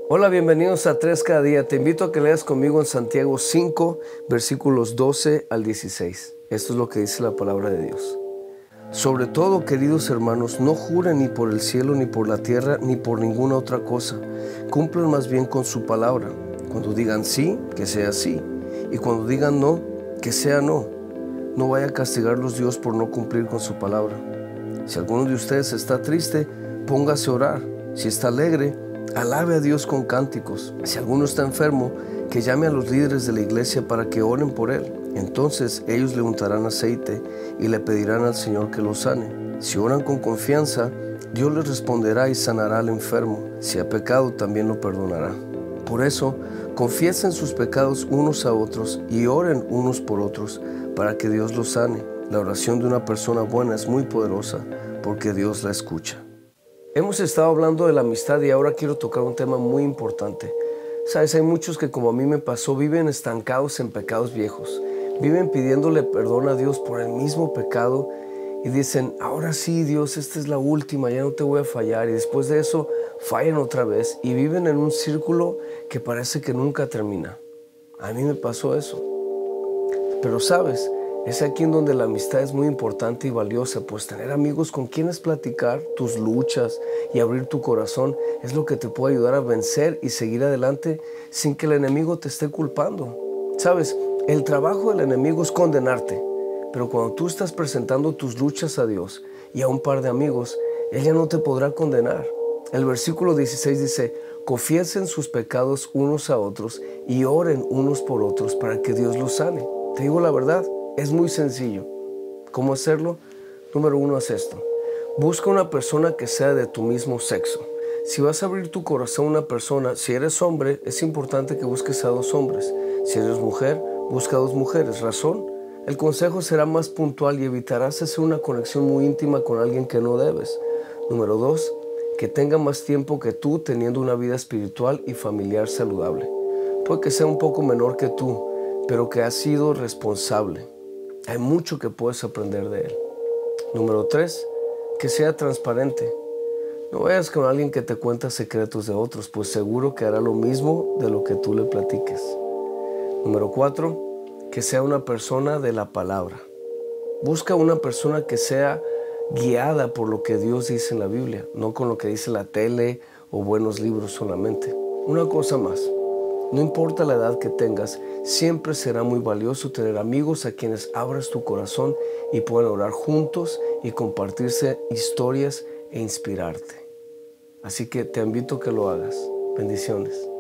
Hola, bienvenidos a 3 cada día. Te invito a que leas conmigo en Santiago 5, versículos 12 al 16. Esto es lo que dice la palabra de Dios. Sobre todo, queridos hermanos, no juren ni por el cielo, ni por la tierra, ni por ninguna otra cosa. Cumplan más bien con su palabra. Cuando digan sí, que sea sí. Y cuando digan no, que sea no. No vaya a castigarlos Dios por no cumplir con su palabra. Si alguno de ustedes está triste, póngase a orar. Si está alegre, alabe a Dios con cánticos. Si alguno está enfermo, que llame a los líderes de la iglesia para que oren por él. Entonces ellos le untarán aceite y le pedirán al Señor que lo sane. Si oran con confianza, Dios les responderá y sanará al enfermo. Si ha pecado, también lo perdonará. Por eso, confiesen sus pecados unos a otros y oren unos por otros para que Dios los sane. La oración de una persona buena es muy poderosa porque Dios la escucha. Hemos estado hablando de la amistad y ahora quiero tocar un tema muy importante. Sabes, hay muchos que, como a mí me pasó, viven estancados en pecados viejos. Viven pidiéndole perdón a Dios por el mismo pecado y dicen, ahora sí, Dios, esta es la última, ya no te voy a fallar. Y después de eso fallan otra vez y viven en un círculo que parece que nunca termina. A mí me pasó eso. Pero sabes, es aquí en donde la amistad es muy importante y valiosa, pues tener amigos con quienes platicar tus luchas y abrir tu corazón es lo que te puede ayudar a vencer y seguir adelante sin que el enemigo te esté culpando. Sabes, el trabajo del enemigo es condenarte, pero cuando tú estás presentando tus luchas a Dios y a un par de amigos, Él ya no te podrá condenar. El versículo 16 dice, confiesen sus pecados unos a otros y oren unos por otros para que Dios los sane. Te digo la verdad, es muy sencillo. ¿Cómo hacerlo? Número 1, haz esto. Busca una persona que sea de tu mismo sexo. Si vas a abrir tu corazón a una persona, si eres hombre, es importante que busques a 2 hombres. Si eres mujer, busca a 2 mujeres. ¿Razón? El consejo será más puntual y evitarás hacer una conexión muy íntima con alguien que no debes. Número 2, que tenga más tiempo que tú teniendo una vida espiritual y familiar saludable. Puede que sea un poco menor que tú, pero que ha sido responsable. Hay mucho que puedes aprender de él. Número 3, que sea transparente. No vayas con alguien que te cuenta secretos de otros, pues seguro que hará lo mismo de lo que tú le platiques. Número 4, que sea una persona de la palabra. Busca una persona que sea guiada por lo que Dios dice en la Biblia, no con lo que dice la tele o buenos libros solamente. Una cosa más. No importa la edad que tengas, siempre será muy valioso tener amigos a quienes abras tu corazón y puedan orar juntos y compartirse historias e inspirarte. Así que te invito a que lo hagas. Bendiciones.